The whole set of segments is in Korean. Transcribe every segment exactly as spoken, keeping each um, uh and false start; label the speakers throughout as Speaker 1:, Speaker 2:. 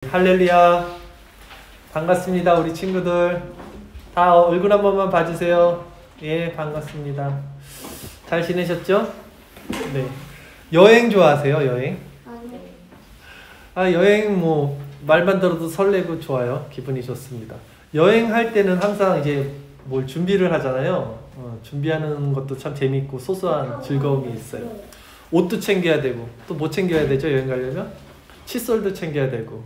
Speaker 1: 할렐루야. 반갑습니다. 우리 친구들. 다 얼굴 한 번만 봐주세요. 예, 반갑습니다. 잘 지내셨죠? 네. 여행 좋아하세요, 여행? 아, 여행 뭐, 말만 들어도 설레고 좋아요. 기분이 좋습니다. 여행할 때는 항상 이제 뭘 준비를 하잖아요. 어, 준비하는 것도 참 재밌고 소소한 즐거움이 있어요. 옷도 챙겨야 되고, 또 뭐 챙겨야 되죠, 여행 가려면? 칫솔도 챙겨야 되고,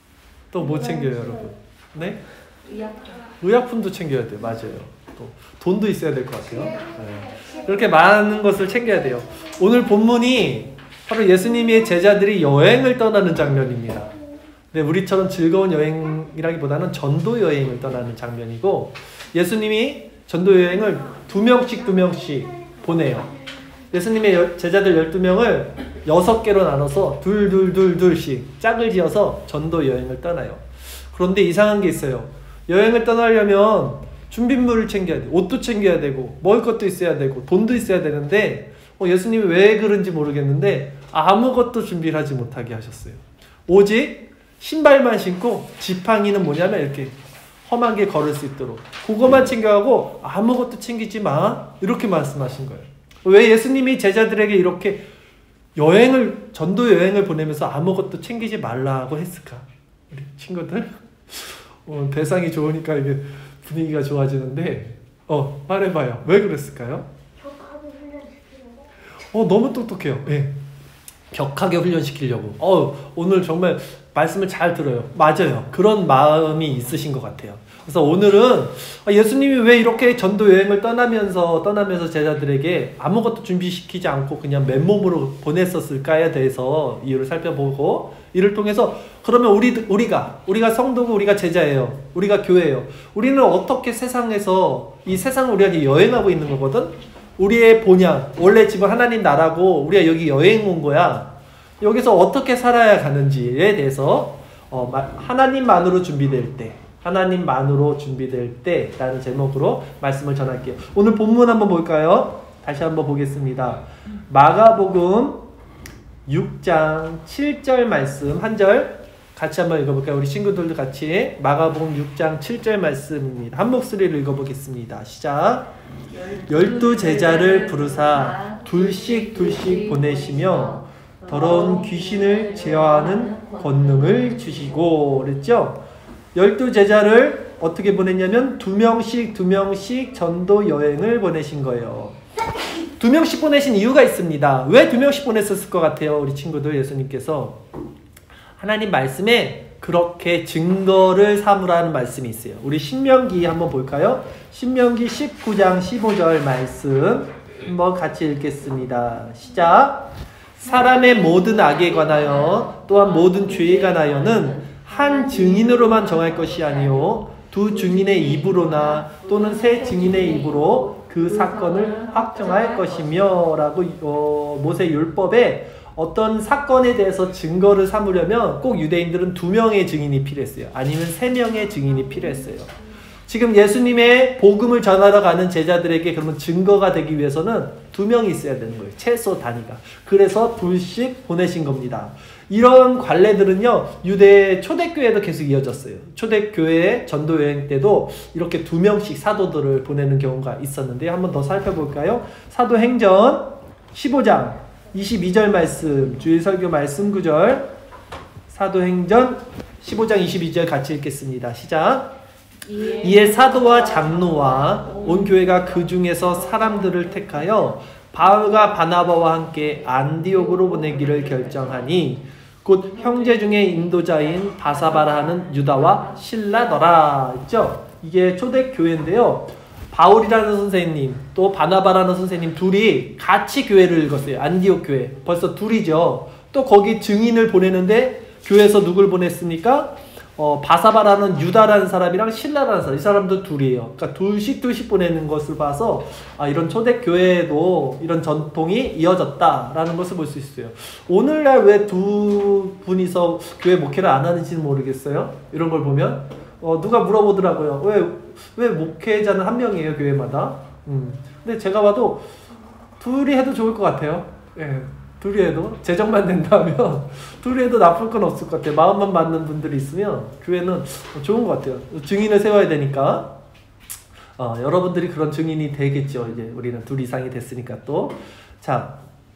Speaker 1: 또 뭐 챙겨요, 여러분? 네? 의약품. 의약품도 챙겨야 돼요, 맞아요. 또 돈도 있어야 될 것 같아요. 네. 이렇게 많은 것을 챙겨야 돼요. 오늘 본문이 바로 예수님의 제자들이 여행을 떠나는 장면입니다. 네, 우리처럼 즐거운 여행이라기보다는 전도 여행을 떠나는 장면이고, 예수님이 전도 여행을 두 명씩 두 명씩 보내요. 예수님의 제자들 열두 명을 여섯 개로 나눠서 둘둘둘둘씩 짝을 지어서 전도 여행을 떠나요. 그런데 이상한 게 있어요. 여행을 떠나려면 준비물을 챙겨야 돼. 옷도 챙겨야 되고 먹을 것도 있어야 되고 돈도 있어야 되는데 어, 예수님이 왜 그런지 모르겠는데 아무것도 준비를 하지 못하게 하셨어요. 오직 신발만 신고 지팡이는 뭐냐면 이렇게 험하게 걸을 수 있도록 그것만 챙겨가고 아무것도 챙기지 마, 이렇게 말씀하신 거예요. 왜 예수님이 제자들에게 이렇게 여행을 전도 여행을 보내면서 아무것도 챙기지 말라고 했을까? 우리 친구들 어, 대상이 좋으니까 이게 분위기가 좋아지는데 어 말해봐요. 왜 그랬을까요?
Speaker 2: 격하게 훈련시키려고.
Speaker 1: 어 너무 똑똑해요. 예. 격하게 훈련시키려고. 어 오늘 정말 말씀을 잘 들어요. 맞아요. 그런 마음이 있으신 것 같아요. 그래서 오늘은 예수님이 왜 이렇게 전도 여행을 떠나면서 떠나면서 제자들에게 아무것도 준비시키지 않고 그냥 맨몸으로 보냈었을까에 대해서 이유를 살펴보고, 이를 통해서 그러면 우리 우리가 우리가 성도고 우리가 제자예요. 우리가 교회예요. 우리는 어떻게 세상에서 이 세상을 우리가 여행하고 있는 거거든. 우리의 본향, 원래 집은 하나님 나라고 우리가 여기 여행 온 거야. 여기서 어떻게 살아야 가는지에 대해서 어, 하나님만으로 준비될 때, 하나님만으로 준비될 때 라는 제목으로 말씀을 전할게요. 오늘 본문 한번 볼까요? 다시 한번 보겠습니다. 마가복음 육 장 칠 절 말씀 한 절 같이 한번 읽어볼까요? 우리 친구들도 같이 마가복음 육 장 칠 절 말씀입니다. 한 목소리를 읽어보겠습니다. 시작. 열두 제자를 부르사 둘씩 둘씩 보내시며 더러운 귀신을 제어하는 권능을 주시고 그랬죠? 열두 제자를 어떻게 보냈냐면 두 명씩 두 명씩 전도 여행을 보내신 거예요. 두 명씩 보내신 이유가 있습니다. 왜 두 명씩 보냈었을 것 같아요? 우리 친구들, 예수님께서 하나님 말씀에 그렇게 증거를 삼으라는 말씀이 있어요. 우리 신명기 한번 볼까요? 신명기 십구 장 십오 절 말씀 한번 같이 읽겠습니다. 시작. 사람의 모든 악에 관하여 또한 모든 죄에 관하여는 한 증인으로만 정할 것이 아니요 두 증인의 입으로나 또는 세 증인의 입으로 그 사건을 확정할 것이며 라고 어, 모세 율법에 어떤 사건에 대해서 증거를 삼으려면 꼭 유대인들은 두 명의 증인이 필요했어요. 아니면 세 명의 증인이 필요했어요. 지금 예수님의 복음을 전하러 가는 제자들에게 그러면 증거가 되기 위해서는 두 명이 있어야 되는 거예요. 최소 단위가. 그래서 둘씩 보내신 겁니다. 이런 관례들은요, 유대 초대교회도 계속 이어졌어요. 초대교회 전도여행 때도 이렇게 두 명씩 사도들을 보내는 경우가 있었는데 한번 더 살펴볼까요? 사도행전 십오 장 이십이 절 말씀, 주일 설교 말씀 구절, 사도행전 십오 장 이십이 절 같이 읽겠습니다. 시작. 이에 사도와 장로와 온 교회가 그 중에서 사람들을 택하여 바울과 바나바와 함께 안디옥으로 보내기를 결정하니 곧 형제 중에 인도자인 바사바라 하는 유다와 실라더라. 있죠? 이게 초대교회인데요. 바울이라는 선생님 또 바나바라는 선생님 둘이 같이 교회를 읽었어요. 안디옥 교회. 벌써 둘이죠. 또 거기 증인을 보내는데 교회에서 누굴 보냈습니까? 어, 바사바라는 유다라는 사람이랑 실라라는 사람, 이 사람도 둘이에요. 그러니까 둘씩 둘씩 보내는 것을 봐서 아, 이런 초대교회에도 이런 전통이 이어졌다라는 것을 볼 수 있어요. 오늘날 왜 두 분이서 교회 목회를 안 하는지는 모르겠어요. 이런 걸 보면 어, 누가 물어보더라고요. 왜, 왜 목회자는 한 명이에요, 교회마다? 음. 근데 제가 봐도 둘이 해도 좋을 것 같아요. 예. 둘이 해도 재정만 된다면 둘이 해도 나쁠 건 없을 것 같아요. 마음만 맞는 분들이 있으면 교회는 좋은 것 같아요. 증인을 세워야 되니까 어, 여러분들이 그런 증인이 되겠죠. 이제 우리는 둘 이상이 됐으니까 또. 자,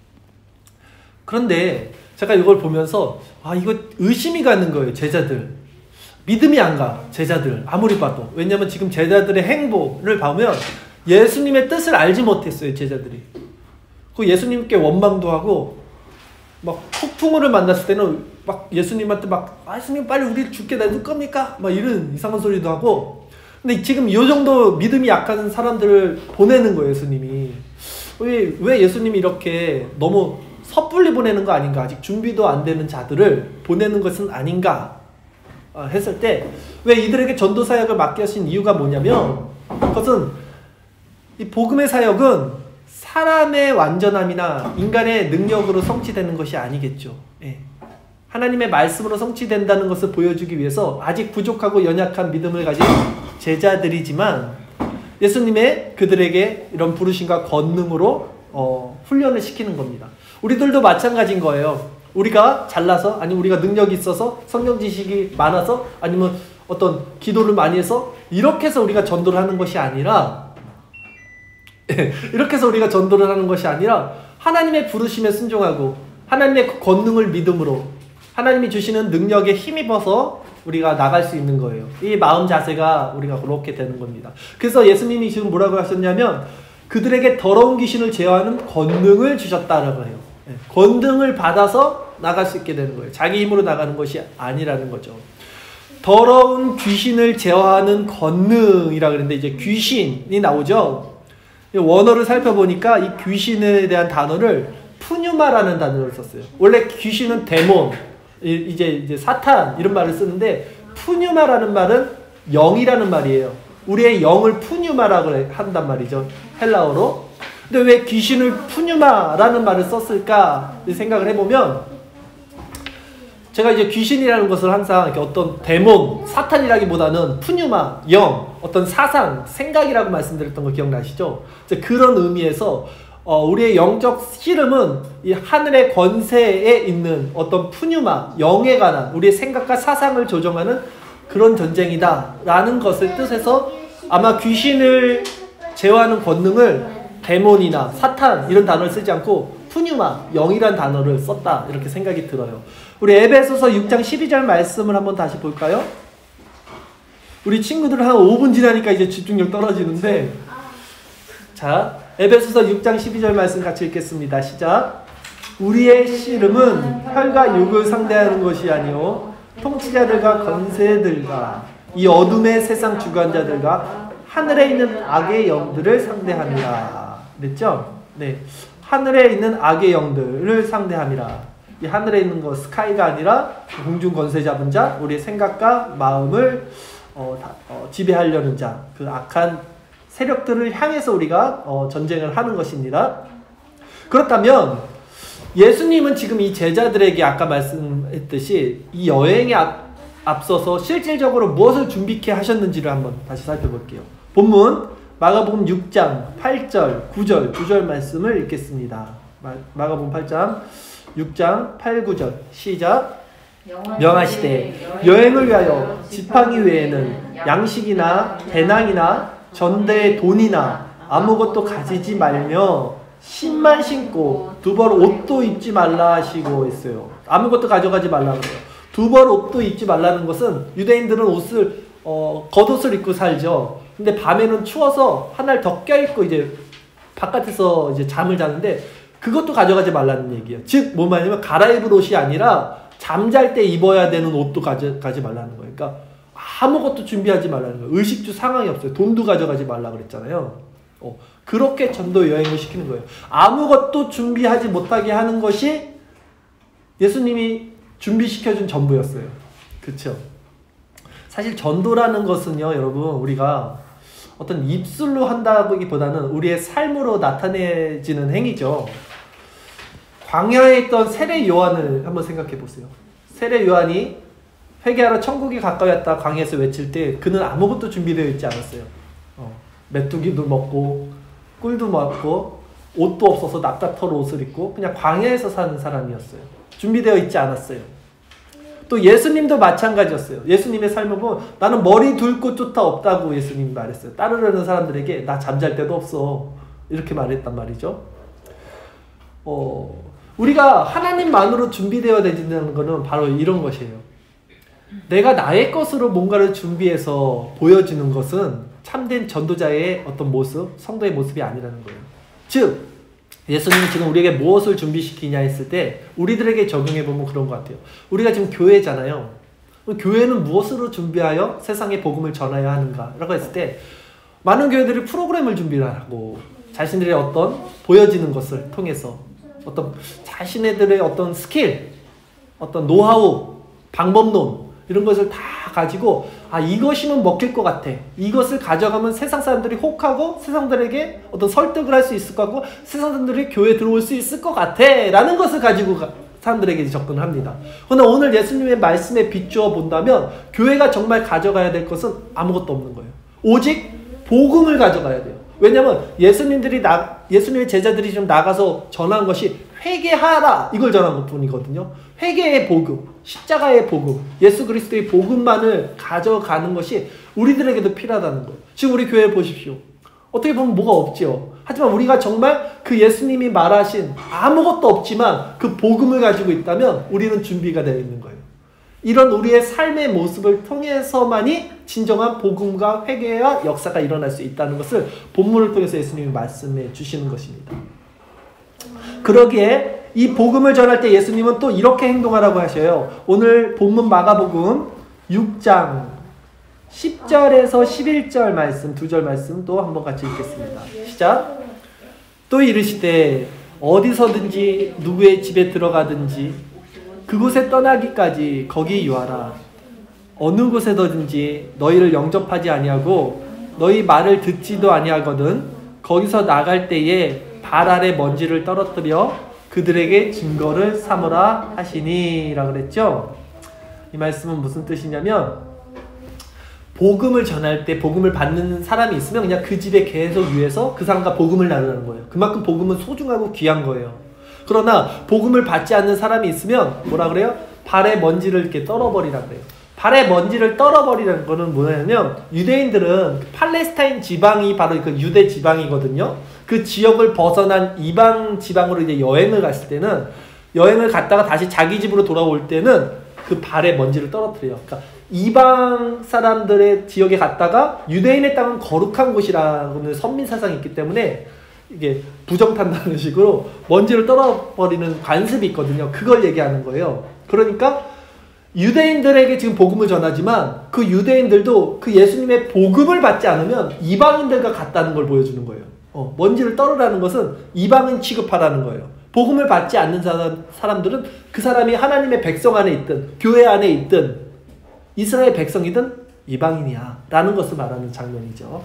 Speaker 1: 그런데 제가 이걸 보면서 아 이거 의심이 가는 거예요. 제자들 믿음이 안 가. 제자들 아무리 봐도. 왜냐면 지금 제자들의 행보를 보면 예수님의 뜻을 알지 못했어요. 제자들이. 그 예수님께 원망도 하고 막 폭풍우를 만났을 때는 막 예수님한테 막 아, 예수님 빨리 우리 죽게 놔둘 겁니까? 막 이런 이상한 소리도 하고. 근데 지금 이 정도 믿음이 약한 사람들을 보내는 거예요. 예수님이. 왜, 왜 예수님이 이렇게 너무 섣불리 보내는 거 아닌가? 아직 준비도 안 되는 자들을 보내는 것은 아닌가? 했을 때 왜 이들에게 전도 사역을 맡기신 이유가 뭐냐면 그것은 이 복음의 사역은 사람의 완전함이나 인간의 능력으로 성취되는 것이 아니겠죠. 예. 하나님의 말씀으로 성취된다는 것을 보여주기 위해서 아직 부족하고 연약한 믿음을 가진 제자들이지만 예수님의 그들에게 이런 부르심과 권능으로 어, 훈련을 시키는 겁니다. 우리들도 마찬가지인 거예요. 우리가 잘나서 아니면 우리가 능력이 있어서 성경 지식이 많아서 아니면 어떤 기도를 많이 해서 이렇게 해서 우리가 전도를 하는 것이 아니라 이렇게 해서 우리가 전도를 하는 것이 아니라 하나님의 부르심에 순종하고 하나님의 그 권능을 믿음으로 하나님이 주시는 능력에 힘입어서 우리가 나갈 수 있는 거예요. 이 마음 자세가 우리가 그렇게 되는 겁니다. 그래서 예수님이 지금 뭐라고 하셨냐면 그들에게 더러운 귀신을 제어하는 권능을 주셨다라고 해요. 권능을 받아서 나갈 수 있게 되는 거예요. 자기 힘으로 나가는 것이 아니라는 거죠. 더러운 귀신을 제어하는 권능이라 그랬는데 이제 귀신이 나오죠. 원어를 살펴보니까 이 귀신에 대한 단어를 푸뉴마라는 단어를 썼어요. 원래 귀신은 데몬, 이제 이제 사탄 이런 말을 쓰는데 푸뉴마라는 말은 영이라는 말이에요. 우리의 영을 푸뉴마라고 한단 말이죠. 헬라어로. 근데 왜 귀신을 푸뉴마라는 말을 썼을까 생각을 해보면 제가 이제 귀신이라는 것을 항상 이렇게 어떤 데몬, 사탄이라기보다는 푸뉴마, 영, 어떤 사상, 생각이라고 말씀드렸던 거 기억나시죠? 그런 의미에서 어, 우리의 영적 씨름은 이 하늘의 권세에 있는 어떤 푸뉴마, 영에 관한 우리의 생각과 사상을 조정하는 그런 전쟁이다 라는 것을 뜻해서 아마 귀신을 제어하는 권능을 데몬이나 사탄 이런 단어를 쓰지 않고 푸뉴마, 영이란 단어를 썼다 이렇게 생각이 들어요. 우리 에베소서 육 장 십이 절 말씀을 한번 다시 볼까요? 우리 친구들 한 오 분 지나니까 이제 집중력 떨어지는데 자, 에베소서 육 장 십이 절 말씀 같이 읽겠습니다. 시작. 우리의 씨름은 혈과 육을 상대하는 것이 아니요 통치자들과 권세들과 이 어둠의 세상 주관자들과 하늘에 있는 악의 영들을 상대합니다. 그랬죠? 네, 하늘에 있는 악의 영들을 상대합니다. 이 하늘에 있는 거 스카이가 아니라 공중 권세 잡은 자, 우리의 생각과 마음을 어, 다, 어, 지배하려는 자, 그 악한 세력들을 향해서 우리가 어, 전쟁을 하는 것입니다. 그렇다면 예수님은 지금 이 제자들에게 아까 말씀했듯이 이 여행에 앞, 앞서서 실질적으로 무엇을 준비케 하셨는지를 한번 다시 살펴볼게요. 본문 마가복음 육 장 팔 절, 구 절, 구 절 말씀을 읽겠습니다. 마, 마가복음 팔 장 육 장 팔, 구 절 시작. 명하시되 여행을 위하여 지팡이 외에는 양식이나 배낭이나 전대의 돈이나 아무것도 가지지 말며 신만 신고 두 벌 옷도 입지 말라 하시고 있어요. 아무것도 가져가지 말라 그래요. 두 벌 옷도 입지 말라는 것은 유대인들은 옷을 어, 겉옷을 입고 살죠. 근데 밤에는 추워서 하나를 더 껴입고 이제 바깥에서 이제 잠을 자는데 그것도 가져가지 말라는 얘기예요. 즉, 뭐 말이냐면 갈아입을 옷이 아니라 잠잘 때 입어야 되는 옷도 가져가지 말라는 거예요. 그러니까 아무것도 준비하지 말라는 거예요. 의식주 상황이 없어요. 돈도 가져가지 말라 그랬잖아요. 어, 그렇게 전도 여행을 시키는 거예요. 아무것도 준비하지 못하게 하는 것이 예수님이 준비시켜준 전부였어요. 그렇죠? 사실 전도라는 것은요, 여러분, 우리가 어떤 입술로 한다기보다는 우리의 삶으로 나타내지는 행위죠. 광야에 있던 세례 요한을 한번 생각해 보세요. 세례 요한이 회개하러 천국이 가까이 왔다 광야에서 외칠 때 그는 아무것도 준비되어 있지 않았어요. 어, 메뚜기도 먹고 꿀도 먹고 옷도 없어서 납작털 옷을 입고 그냥 광야에서 사는 사람이었어요. 준비되어 있지 않았어요. 또 예수님도 마찬가지였어요. 예수님의 삶을 보면 나는 머리 둘 곳조차 없다고 예수님이 말했어요. 따르려는 사람들에게 나 잠잘 데도 없어. 이렇게 말했단 말이죠. 어, 우리가 하나님만으로 준비되어야 되는 것은 바로 이런 것이에요. 내가 나의 것으로 뭔가를 준비해서 보여주는 것은 참된 전도자의 어떤 모습, 성도의 모습이 아니라는 거예요. 즉 예수님이 지금 우리에게 무엇을 준비시키냐 했을 때 우리들에게 적용해보면 그런 것 같아요. 우리가 지금 교회잖아요. 교회는 무엇으로 준비하여 세상에 복음을 전하여야 하는가 라고 했을 때 많은 교회들이 프로그램을 준비하고 자신들의 어떤 보여지는 것을 통해서 어떤 자신들의 어떤 스킬, 어떤 노하우, 방법론 이런 것을 다 가지고 아 이것이면 먹힐 것 같아. 이것을 가져가면 세상 사람들이 혹하고 세상 사람들에게 어떤 설득을 할 수 있을 것 같고 세상 사람들이 교회에 들어올 수 있을 것 같아 라는 것을 가지고 가, 사람들에게 접근을 합니다. 그러나 오늘 예수님의 말씀에 비추어 본다면 교회가 정말 가져가야 될 것은 아무것도 없는 거예요. 오직 복음을 가져가야 돼요. 왜냐하면 예수님들이 나, 예수님의 제자들이 좀 나가서 전한 것이 회개하라 이걸 전한 것 뿐이거든요. 회개의 복음, 십자가의 복음, 예수 그리스도의 복음만을 가져가는 것이 우리들에게도 필요하다는 거예요. 지금 우리 교회 보십시오. 어떻게 보면 뭐가 없죠. 하지만 우리가 정말 그 예수님이 말하신 아무것도 없지만 그 복음을 가지고 있다면 우리는 준비가 되어 있는 거예요. 이런 우리의 삶의 모습을 통해서만이 진정한 복음과 회개와 역사가 일어날 수 있다는 것을 본문을 통해서 예수님이 말씀해 주시는 것입니다. 그러기에 이 복음을 전할 때 예수님은 또 이렇게 행동하라고 하셔요. 오늘 본문 마가복음 육 장 십 절에서 십일 절 말씀, 두 절 말씀 또 한번 같이 읽겠습니다. 시작. 또 이르시되 어디서든지 누구의 집에 들어가든지 그곳에 떠나기까지 거기 유하라. 어느 곳에든지 너희를 영접하지 아니하고 너희 말을 듣지도 아니하거든 거기서 나갈 때에 발 아래 먼지를 떨어뜨려 그들에게 증거를 삼으라 하시니 라고 그랬죠. 이 말씀은 무슨 뜻이냐면 복음을 전할 때 복음을 받는 사람이 있으면 그냥 그 집에 계속 유해서 그 사람과 복음을 나누는 거예요. 그만큼 복음은 소중하고 귀한 거예요. 그러나 복음을 받지 않는 사람이 있으면 뭐라 그래요? 발에 먼지를 이렇게 떨어버리라고 해요. 발에 먼지를 떨어버리라는 거는 뭐냐면 유대인들은 팔레스타인 지방이 바로 그 유대 지방이거든요. 그 지역을 벗어난 이방 지방으로 이제 여행을 갔을 때는 여행을 갔다가 다시 자기 집으로 돌아올 때는 그 발에 먼지를 떨어뜨려요. 그러니까 이방 사람들의 지역에 갔다가 유대인의 땅은 거룩한 곳이라는 선민 사상이 있기 때문에 이게 부정탄다는 식으로 먼지를 떨어버리는 관습이 있거든요. 그걸 얘기하는 거예요. 그러니까 유대인들에게 지금 복음을 전하지만 그 유대인들도 그 예수님의 복음을 받지 않으면 이방인들과 같다는 걸 보여주는 거예요. 어, 먼지를 떨으라는 것은 이방인 취급하라는 거예요. 복음을 받지 않는 사람, 사람들은 그 사람이 하나님의 백성 안에 있든 교회 안에 있든 이스라엘 백성이든 이방인이야 라는 것을 말하는 장면이죠.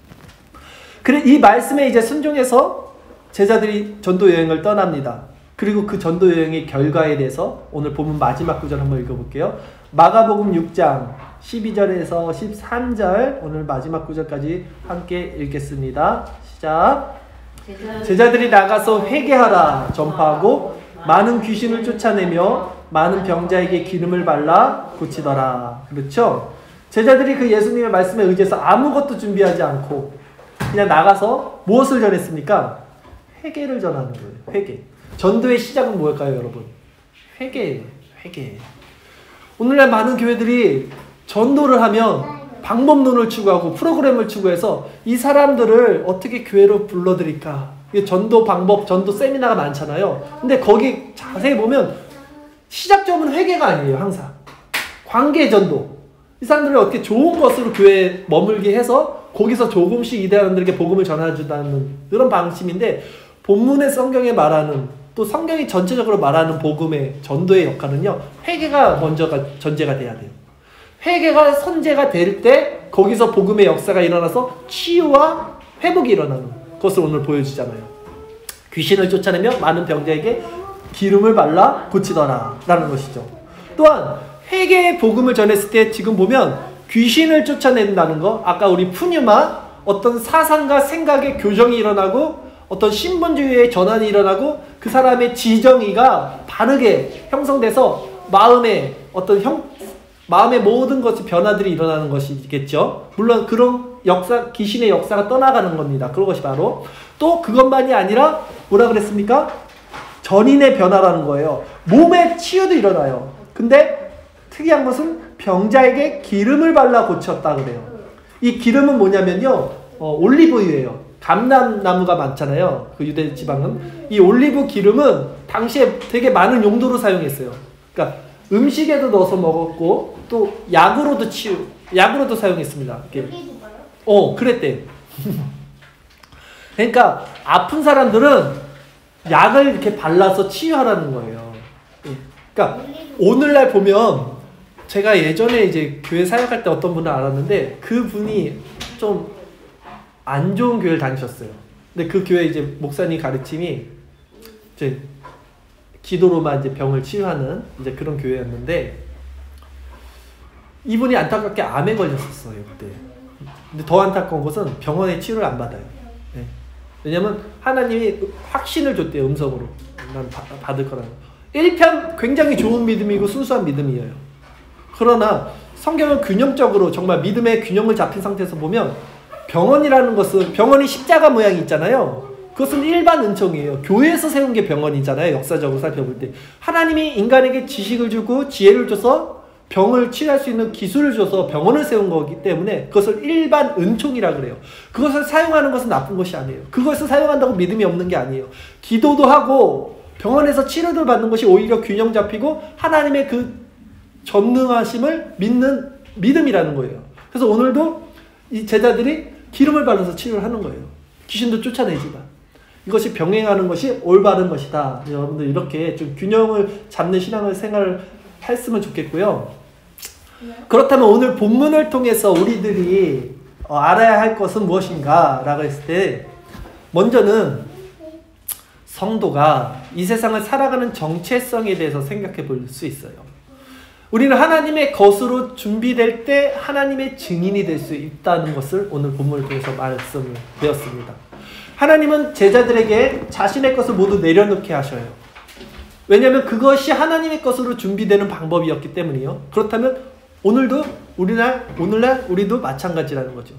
Speaker 1: 그래 이 말씀에 이제 순종해서 제자들이 전도 여행을 떠납니다. 그리고 그 전도 여행의 결과에 대해서 오늘 본문 마지막 구절 한번 읽어볼게요. 마가복음 육 장 십이 절에서 십삼 절 오늘 마지막 구절까지 함께 읽겠습니다. 시작. 제자들이 나가서 회개하라 전파하고 많은 귀신을 쫓아내며 많은 병자에게 기름을 발라 고치더라. 그렇죠? 제자들이 그 예수님의 말씀에 의지해서 아무것도 준비하지 않고 그냥 나가서 무엇을 전했습니까? 회개를 전하는 거예요. 회개. 전도의 시작은 뭘까요, 여러분? 회개예요. 회개. 오늘날 많은 교회들이 전도를 하면 방법론을 추구하고 프로그램을 추구해서 이 사람들을 어떻게 교회로 불러들일까? 이게 전도 방법, 전도 세미나가 많잖아요. 근데 거기 자세히 보면 시작점은 회개가 아니에요. 항상. 관계 전도. 이 사람들을 어떻게 좋은 것으로 교회에 머물게 해서 거기서 조금씩 이 사람들에게 복음을 전해준다는 그런 방침인데 본문의 성경에 말하는 또 성경이 전체적으로 말하는 복음의 전도의 역할은요. 회개가 먼저가 전제가 돼야 돼요. 회개가 선제가 될 때 거기서 복음의 역사가 일어나서 치유와 회복이 일어나는 것을 오늘 보여주잖아요. 귀신을 쫓아내며 많은 병자에게 기름을 발라 고치더라 라는 것이죠. 또한 회개의 복음을 전했을 때 지금 보면 귀신을 쫓아낸다는 거, 아까 우리 푸뉴마 어떤 사상과 생각의 교정이 일어나고 어떤 신분주의의 전환이 일어나고 그 사람의 지정의가 바르게 형성돼서 마음의 어떤 형, 마음의 모든 것이 변화들이 일어나는 것이겠죠. 물론 그런 역사, 귀신의 역사가 떠나가는 겁니다. 그런 것이 바로 또 그것만이 아니라 뭐라 그랬습니까? 전인의 변화라는 거예요. 몸의 치유도 일어나요. 근데 특이한 것은 병자에게 기름을 발라 고쳤다 그래요. 이 기름은 뭐냐면요, 어, 올리브유예요. 감람나무가 많잖아요. 그 유대 지방은. 이 올리브 기름은 당시에 되게 많은 용도로 사용했어요. 그러니까 음식에도 넣어서 먹었고 또 약으로도 치유, 약으로도 사용했습니다. 이렇게. 어, 그랬대. 그러니까 아픈 사람들은 약을 이렇게 발라서 치유하라는 거예요. 그러니까 오늘날 보면 제가 예전에 이제 교회 사역할 때 어떤 분을 알았는데 그 분이 좀 안 좋은 교회를 다니셨어요. 근데 그 교회 이제 목사님 가르침이 이제 기도로만 이제 병을 치유하는 이제 그런 교회였는데 이분이 안타깝게 암에 걸렸었어요 그때. 근데 더 안타까운 것은 병원에 치료를 안 받아요. 네. 왜냐면 하나님이 확신을 줬대요. 음성으로 난 바, 받을 거라는. 일편 굉장히 좋은 믿음이고 순수한 믿음이에요. 그러나 성경은 균형적으로 정말 믿음의 균형을 잡힌 상태에서 보면 병원이라는 것은, 병원이 십자가 모양이 있잖아요. 그것은 일반 은총이에요. 교회에서 세운 게 병원이잖아요. 역사적으로 살펴볼 때 하나님이 인간에게 지식을 주고 지혜를 줘서 병을 치료할 수 있는 기술을 줘서 병원을 세운 거기 때문에 그것을 일반 은총이라 그래요. 그것을 사용하는 것은 나쁜 것이 아니에요. 그것을 사용한다고 믿음이 없는 게 아니에요. 기도도 하고 병원에서 치료를 받는 것이 오히려 균형 잡히고 하나님의 그 전능하심을 믿는 믿음이라는 거예요. 그래서 오늘도 이 제자들이 기름을 발라서 치료를 하는 거예요. 귀신도 쫓아내지만. 이것이 병행하는 것이 올바른 것이다. 여러분들 이렇게 좀 균형을 잡는 신앙을 생활을 했으면 좋겠고요. 그렇다면 오늘 본문을 통해서 우리들이 어, 알아야 할 것은 무엇인가 라고 했을 때 먼저는 성도가 이 세상을 살아가는 정체성에 대해서 생각해 볼 수 있어요. 우리는 하나님의 것으로 준비될 때 하나님의 증인이 될 수 있다는 것을 오늘 본문을 통해서 말씀을 배웠습니다. 하나님은 제자들에게 자신의 것을 모두 내려놓게 하셔요. 왜냐하면 그것이 하나님의 것으로 준비되는 방법이었기 때문이요. 그렇다면 오늘도 우리날, 오늘날 우리도 마찬가지라는 거죠.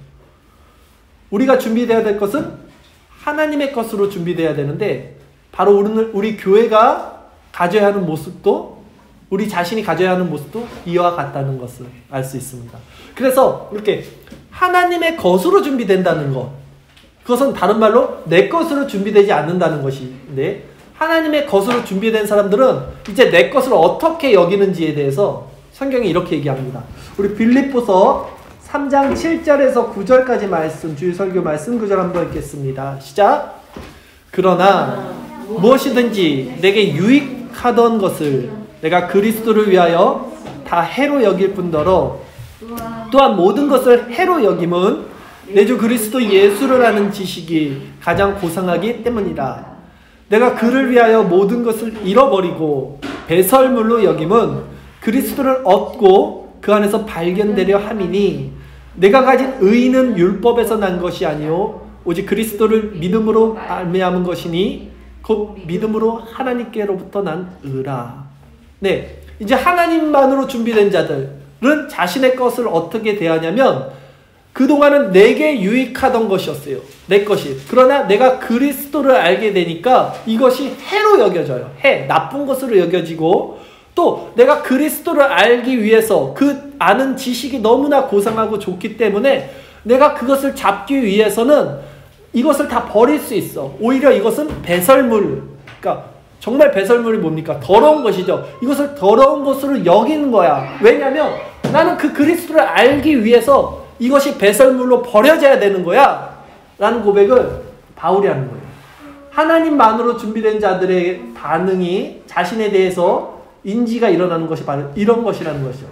Speaker 1: 우리가 준비되어야 될 것은 하나님의 것으로 준비되어야 되는데 바로 오늘 우리 교회가 가져야 하는 모습도 우리 자신이 가져야 하는 모습도 이와 같다는 것을 알 수 있습니다. 그래서 이렇게 하나님의 것으로 준비된다는 것, 그것은 다른 말로 내 것으로 준비되지 않는다는 것인데 하나님의 것으로 준비된 사람들은 이제 내 것을 어떻게 여기는지에 대해서 성경이 이렇게 얘기합니다. 우리 빌립보서 삼 장 칠 절에서 구 절까지 말씀, 주일 설교 말씀 구 절 한번 읽겠습니다. 시작. 그러나 무엇이든지 내게 유익하던 것을 내가 그리스도를 위하여 다 해로 여길 뿐더러 또한 모든 것을 해로 여김은 내 주 그리스도 예수를 아는 지식이 가장 고상하기 때문이라. 내가 그를 위하여 모든 것을 잃어버리고 배설물로 여김은 그리스도를 얻고 그 안에서 발견되려 함이니 내가 가진 의는 율법에서 난 것이 아니요 오직 그리스도를 믿음으로 말미암은 것이니 곧 믿음으로 하나님께로부터 난 의라. 네, 이제 하나님만으로 준비된 자들은 자신의 것을 어떻게 대하냐면 그동안은 내게 유익하던 것이었어요. 내 것이. 그러나 내가 그리스도를 알게 되니까 이것이 해로 여겨져요. 해, 나쁜 것으로 여겨지고 또 내가 그리스도를 알기 위해서 그 아는 지식이 너무나 고상하고 좋기 때문에 내가 그것을 잡기 위해서는 이것을 다 버릴 수 있어. 오히려 이것은 배설물, 그러니까 정말 배설물이 뭡니까? 더러운 것이죠. 이것을 더러운 것으로 여기는 거야. 왜냐하면 나는 그 그리스도를 알기 위해서 이것이 배설물로 버려져야 되는 거야 라는 고백을 바울이 하는 거예요. 하나님만으로 준비된 자들의 반응이 자신에 대해서 인지가 일어나는 것이 바로 이런 것이라는 것이죠.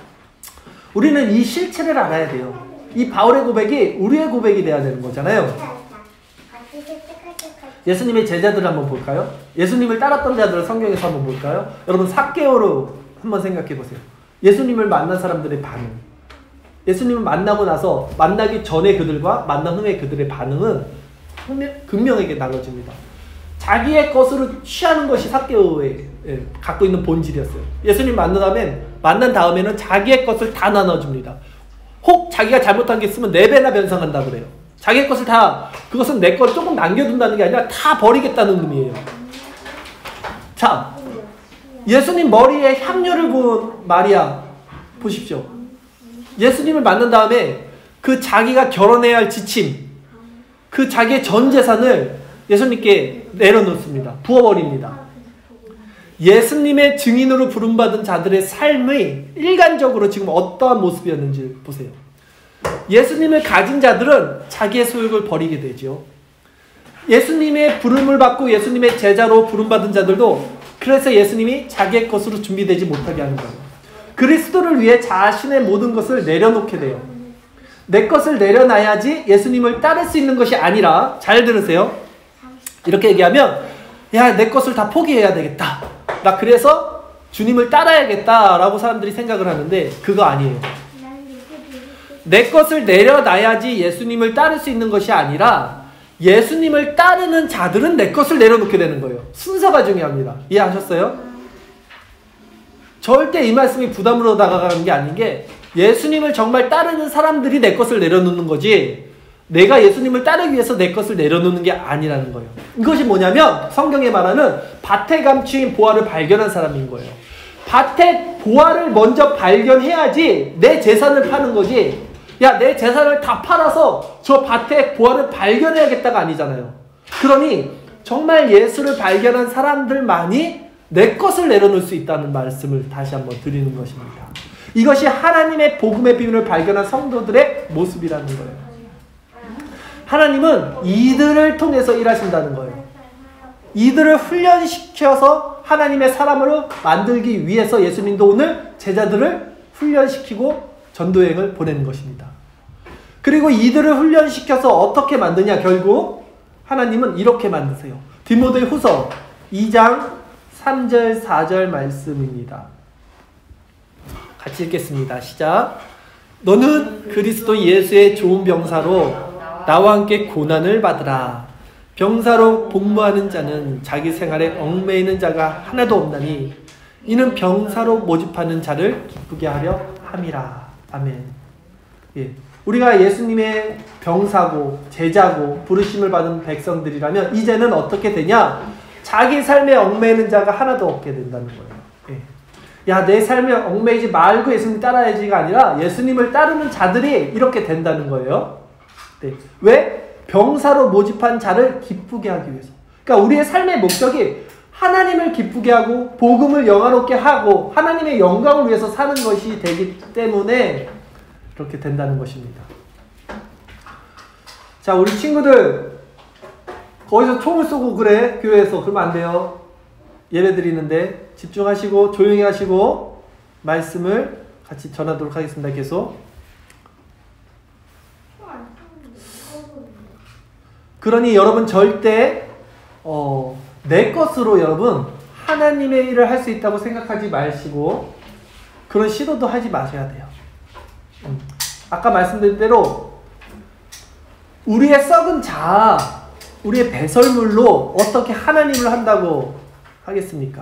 Speaker 1: 우리는 이 실체를 알아야 돼요. 이 바울의 고백이 우리의 고백이 돼야 되는 거잖아요. 예수님의 제자들을 한번 볼까요? 예수님을 따랐던 자들을 성경에서 한번 볼까요? 여러분 삭개오로 한번 생각해 보세요. 예수님을 만난 사람들의 반응. 예수님을 만나고 나서 만나기 전에 그들과 만난 후에 그들의 반응은 극명하게 나눠집니다. 자기의 것으로 취하는 것이 삭개오의 예, 갖고 있는 본질이었어요. 예수님 만난 다음에 만난 다음에는 자기의 것을 다 나눠줍니다. 혹 자기가 잘못한 게 있으면 네 배나 변상한다 그래요. 자기의 것을 다, 그것은 내 걸 조금 남겨둔다는 게 아니라 다 버리겠다는 의미예요. 자, 예수님 머리에 향료를 부은 마리아 보십시오. 예수님을 만난 다음에 그 자기가 결혼해야 할 지침, 그 자기의 전 재산을 예수님께 내려놓습니다. 부어버립니다. 예수님의 증인으로 부름받은 자들의 삶의 일관적으로 지금 어떠한 모습이었는지 보세요. 예수님을 가진 자들은 자기의 소욕을 버리게 되죠. 예수님의 부름을 받고 예수님의 제자로 부름받은 자들도 그래서 예수님이 자기의 것으로 준비되지 못하게 하는 거예요. 그리스도를 위해 자신의 모든 것을 내려놓게 돼요. 내 것을 내려놔야지 예수님을 따를 수 있는 것이 아니라, 잘 들으세요. 이렇게 얘기하면 야, 내 것을 다 포기해야 되겠다. 나 그래서 주님을 따라야겠다 라고 사람들이 생각을 하는데 그거 아니에요. 내 것을 내려놔야지 예수님을 따를 수 있는 것이 아니라 예수님을 따르는 자들은 내 것을 내려놓게 되는 거예요. 순서가 중요합니다. 이해하셨어요? 절대 이 말씀이 부담으로 다가가는 게 아닌 게 예수님을 정말 따르는 사람들이 내 것을 내려놓는 거지 내가 예수님을 따르기 위해서 내 것을 내려놓는 게 아니라는 거예요. 이것이 뭐냐면 성경에 말하는 밭에 감추인 보화를 발견한 사람인 거예요. 밭에 보화를 먼저 발견해야지 내 재산을 파는 거지, 야, 내 재산을 다 팔아서 저 밭에 보화를 발견해야겠다가 아니잖아요. 그러니 정말 예수를 발견한 사람들만이 내 것을 내려놓을 수 있다는 말씀을 다시 한번 드리는 것입니다. 이것이 하나님의 복음의 비밀을 발견한 성도들의 모습이라는 거예요. 하나님은 이들을 통해서 일하신다는 거예요. 이들을 훈련시켜서 하나님의 사람으로 만들기 위해서 예수님도 오늘 제자들을 훈련시키고 전도여행을 보내는 것입니다. 그리고 이들을 훈련시켜서 어떻게 만드냐, 결국 하나님은 이렇게 만드세요. 디모데 후서 이 장 삼 절 사 절 말씀입니다. 같이 읽겠습니다. 시작. 너는 그리스도 예수의 좋은 병사로 나와 함께 고난을 받으라. 병사로 복무하는 자는 자기 생활에 얽매이는 자가 하나도 없나니 이는 병사로 모집하는 자를 기쁘게 하려 함이라. 아멘. 예. 우리가 예수님의 병사고 제자고 부르심을 받은 백성들이라면 이제는 어떻게 되냐? 자기 삶에 얽매이는 자가 하나도 없게 된다는 거예요. 예. 야, 내 삶에 얽매이지 말고 예수님 따라야지가 아니라 예수님을 따르는 자들이 이렇게 된다는 거예요. 네. 왜? 병사로 모집한 자를 기쁘게 하기 위해서. 그러니까 우리의 삶의 목적이 하나님을 기쁘게 하고 복음을 영화롭게 하고 하나님의 영광을 위해서 사는 것이 되기 때문에 그렇게 된다는 것입니다. 자, 우리 친구들 거기서 총을 쏘고 그래, 교회에서. 그러면 안 돼요. 예배 드리는데 집중하시고 조용히 하시고 말씀을 같이 전하도록 하겠습니다. 계속. 그러니 여러분 절대 어, 내 것으로 여러분 하나님의 일을 할 수 있다고 생각하지 마시고 그런 시도도 하지 마셔야 돼요. 음. 아까 말씀드린 대로 우리의 썩은 자아, 우리의 배설물로 어떻게 하나님을 한다고 하겠습니까?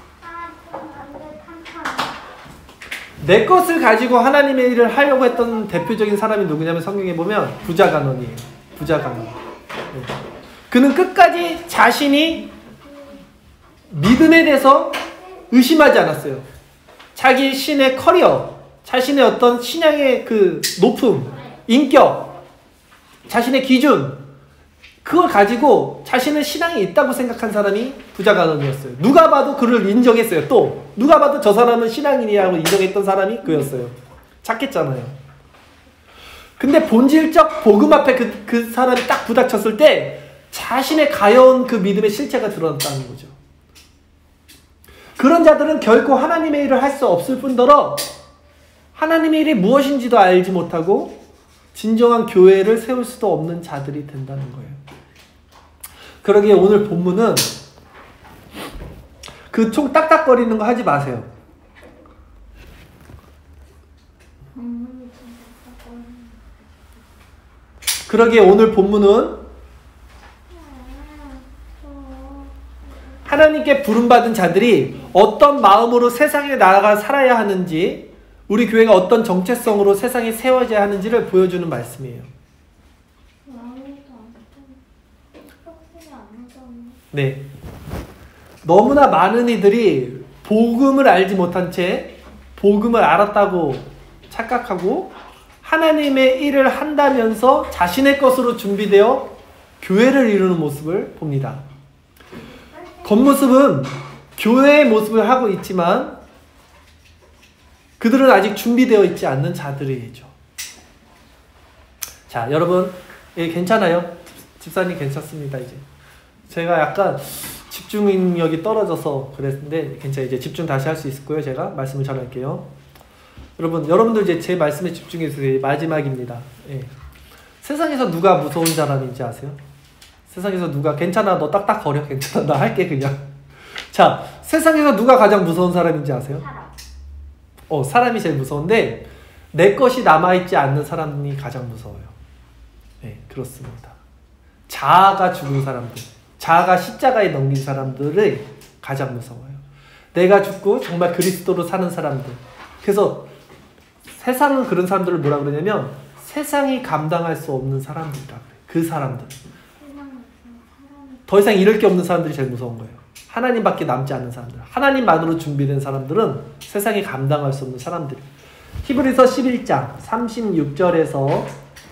Speaker 1: 내 것을 가지고 하나님의 일을 하려고 했던 대표적인 사람이 누구냐면 성경에 보면 부자간원이에요. 부자간원. 그는 끝까지 자신이 믿음에 대해서 의심하지 않았어요. 자기 신의 커리어, 자신의 어떤 신앙의 그 높음, 인격, 자신의 기준, 그걸 가지고 자신의 신앙이 있다고 생각한 사람이 부자간원이었어요. 누가 봐도 그를 인정했어요. 또 누가 봐도 저 사람은 신앙인이라고 인정했던 사람이 그였어요. 착했잖아요. 근데 본질적 복음 앞에 그, 그 사람이 딱 부닥쳤을 때 자신의 가여운 그 믿음의 실체가 드러났다는 거죠. 그런 자들은 결코 하나님의 일을 할 수 없을 뿐더러 하나님의 일이 무엇인지도 알지 못하고 진정한 교회를 세울 수도 없는 자들이 된다는 거예요. 그러기에 오늘 본문은 그 총 딱딱거리는 거 하지 마세요. 그러기에 오늘 본문은 하나님께 부름받은 자들이 어떤 마음으로 세상에 나아가 살아야 하는지, 우리 교회가 어떤 정체성으로 세상에 세워져야 하는지를 보여주는 말씀이에요. 네. 너무나 많은 이들이 복음을 알지 못한 채 복음을 알았다고 착각하고 하나님의 일을 한다면서 자신의 것으로 준비되어 교회를 이루는 모습을 봅니다. 겉모습은 교회의 모습을 하고 있지만 그들은 아직 준비되어 있지 않는 자들이죠. 자, 여러분, 예, 괜찮아요? 집사님 괜찮습니다. 이제 제가 약간 집중력이 떨어져서 그랬는데 괜찮아요. 이제 집중 다시 할 수 있을 거예요. 제가 말씀을 전할게요. 여러분, 여러분들 이제 제 말씀에 집중해 주세요. 마지막입니다. 예. 세상에서 누가 무서운 사람인지 아세요? 세상에서 누가 괜찮아 너 딱딱 거려 괜찮아 나 할게 그냥. 자, 세상에서 누가 가장 무서운 사람인지 아세요?
Speaker 2: 사람.
Speaker 1: 어, 사람이 제일 무서운데 내 것이 남아있지 않는 사람이 가장 무서워요. 네, 그렇습니다. 자아가 죽은 사람들, 자아가 십자가에 넘긴 사람들이 가장 무서워요. 내가 죽고 정말 그리스도로 사는 사람들. 그래서 세상은 그런 사람들을 뭐라 그러냐면 세상이 감당할 수 없는 사람들이라 그래요. 그 사람들. 더 이상 잃을 게 없는 사람들이 제일 무서운 거예요. 하나님밖에 남지 않는 사람들. 하나님만으로 준비된 사람들은 세상이 감당할 수 없는 사람들. 히브리서 십일 장 삼십육 절에서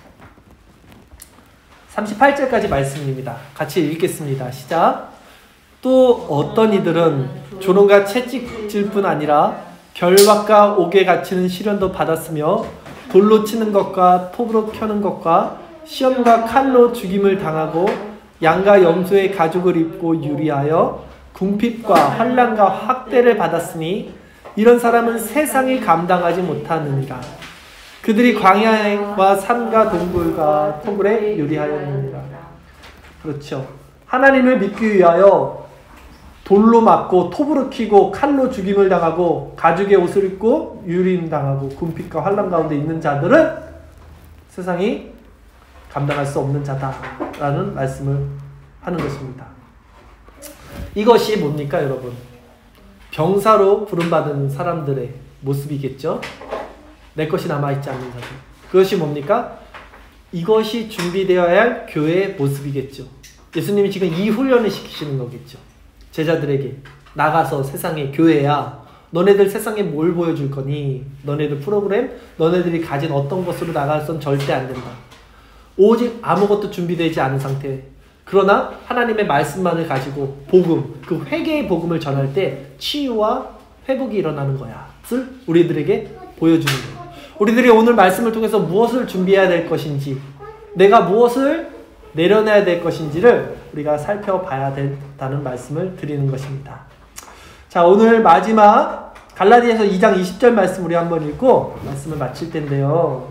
Speaker 1: 삼십팔 절까지 말씀입니다. 같이 읽겠습니다. 시작. 또 어떤 이들은 조롱과 채찍질 뿐 아니라 결박과 옥에 갇히는 시련도 받았으며 돌로 치는 것과 톱으로 켜는 것과 시험과 칼로 죽임을 당하고 양과 염소의 가죽을 입고 유리하여 궁핍과 환난과 학대를 받았으니 이런 사람은 세상이 감당하지 못하느니라. 그들이 광야와 산과 동굴과 토굴에 유리하였느니라. 그렇죠. 하나님을 믿기 위하여 돌로 맞고 톱으로 키고 칼로 죽임을 당하고 가죽의 옷을 입고 유림 당하고 궁핍과 환난 가운데 있는 자들은 세상이 감당할 수 없는 자다라는 말씀을 하는 것입니다. 이것이 뭡니까 여러분? 병사로 부름받은 사람들의 모습이겠죠? 내 것이 남아있지 않는 자들. 그것이 뭡니까? 이것이 준비되어야 할 교회의 모습이겠죠. 예수님이 지금 이 훈련을 시키시는 거겠죠. 제자들에게 나가서 세상에 교회야 너네들 세상에 뭘 보여줄 거니? 너네들 프로그램? 너네들이 가진 어떤 것으로 나가선 절대 안 된다. 오직 아무것도 준비되지 않은 상태. 그러나 하나님의 말씀만을 가지고 복음, 그 회개의 복음을 전할 때 치유와 회복이 일어나는 거야. 를 우리들에게 보여주는 거예요. 우리들이 오늘 말씀을 통해서 무엇을 준비해야 될 것인지, 내가 무엇을 내려놔야 될 것인지를 우리가 살펴봐야 된다는 말씀을 드리는 것입니다. 자, 오늘 마지막 갈라디아서 이 장 이십 절 말씀 우리 한번 읽고 말씀을 마칠 텐데요.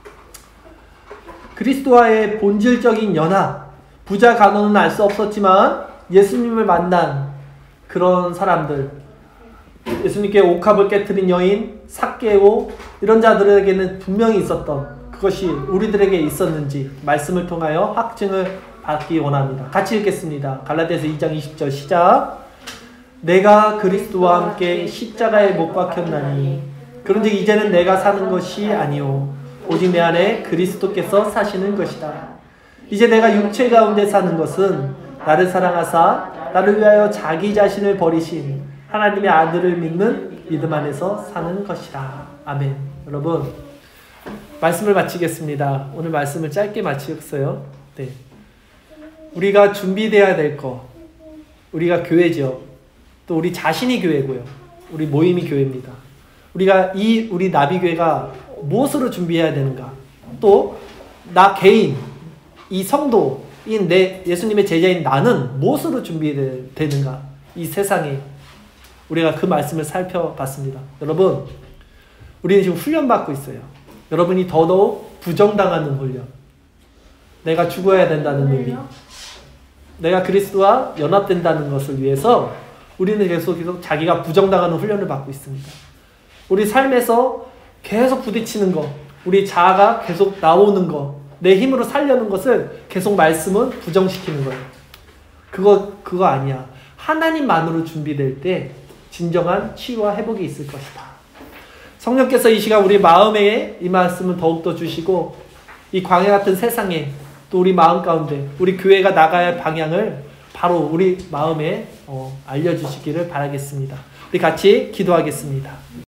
Speaker 1: 그리스도와의 본질적인 연합, 부자 간호는 알 수 없었지만 예수님을 만난 그런 사람들, 예수님께 옥합을 깨트린 여인, 삭개오, 이런 자들에게는 분명히 있었던 그것이 우리들에게 있었는지 말씀을 통하여 확증을 받기 원합니다. 같이 읽겠습니다. 갈라디아서 이 장 이십 절 시작. 내가 그리스도와 함께 십자가에 못 박혔나니 그런즉 이제는 내가 사는 것이 아니요 오직 내 안에 그리스도께서 사시는 것이다. 이제 내가 육체 가운데 사는 것은 나를 사랑하사 나를 위하여 자기 자신을 버리신 하나님의 아들을 믿는 믿음 안에서 사는 것이다. 아멘. 여러분, 말씀을 마치겠습니다. 오늘 말씀을 짧게 마치겠어요. 네. 우리가 준비되어야 될 것, 우리가 교회죠. 또 우리 자신이 교회고요. 우리 모임이 교회입니다. 우리가 이 우리 나비교회가 무엇으로 준비해야 되는가? 또 나 개인, 이 성도인 내 예수님의 제자인 나는 무엇으로 준비되는가? 이 세상에 우리가 그 말씀을 살펴봤습니다. 여러분, 우리는 지금 훈련받고 있어요. 여러분이 더더욱 부정당하는 훈련. 내가 죽어야 된다는 의미. 내가 그리스도와 연합된다는 것을 위해서 우리는 계속 계속 자기가 부정당하는 훈련을 받고 있습니다. 우리 삶에서 계속 부딪히는 것, 우리 자아가 계속 나오는 것, 내 힘으로 살려는 것을 계속 말씀은 부정시키는 거예요. 그거, 그거 아니야. 하나님만으로 준비될 때 진정한 치유와 회복이 있을 것이다. 성령께서 이 시간 우리 마음에 이 말씀을 더욱더 주시고 이 광야 같은 세상에 또 우리 마음 가운데 우리 교회가 나가야 할 방향을 바로 우리 마음에 어, 알려주시기를 바라겠습니다. 우리 같이 기도하겠습니다.